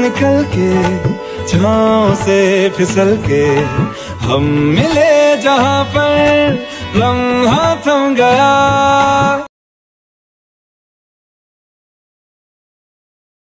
निकल के छाँव से फिसल के हम मिले जहाँ पर लम्हा थम गया।